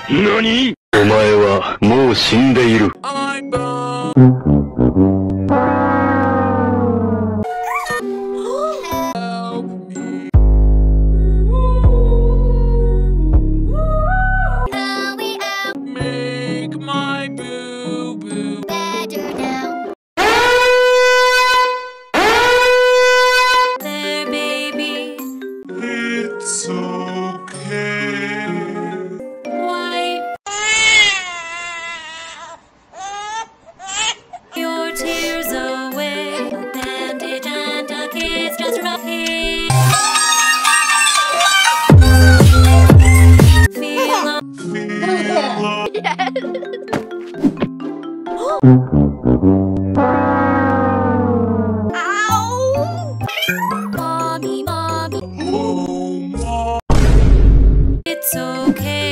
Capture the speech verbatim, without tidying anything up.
何？お前はもう死んでいる。 Make my boo boo better now. There, baby. It's okay. Wipe your tears away. A bandage and a kiss just right here. Feel Feel Ow! Mommy, mommy. Oh, Mom. It's okay.